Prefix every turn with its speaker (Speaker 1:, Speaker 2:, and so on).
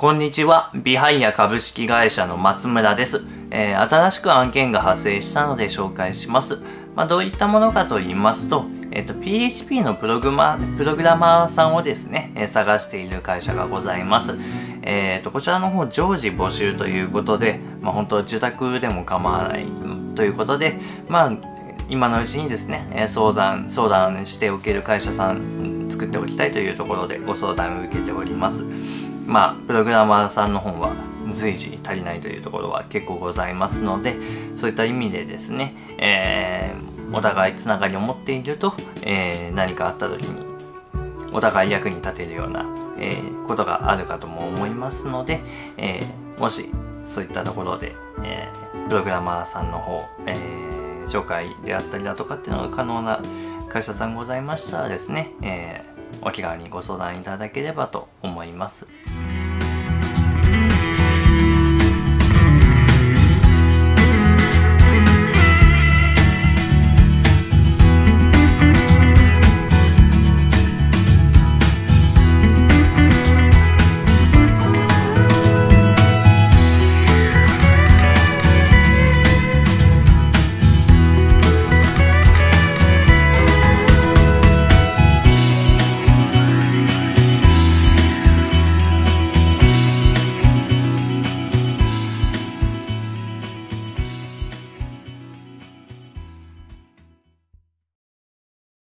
Speaker 1: こんにちは。ビハイヤ株式会社の松村です。新しく案件が発生したので紹介します。どういったものかと言いますと、PHP のプログラマーさんをですね、探している会社がございます。こちらの方常時募集ということで、本当自宅でも構わないということで、今のうちにですね、相談しておける会社さん作っておきたいというところでご相談を受けております。プログラマーさんの方は随時足りないというところは結構ございますので、そういった意味でですね、お互いつながりを持っていると、何かあった時にお互い役に立てるような、ことがあるかとも思いますので、もしそういったところで、プログラマーさんの方、紹介であったりだとかっていうのが可能な会社さんございましたらですね、お気軽にご相談いただければと思います。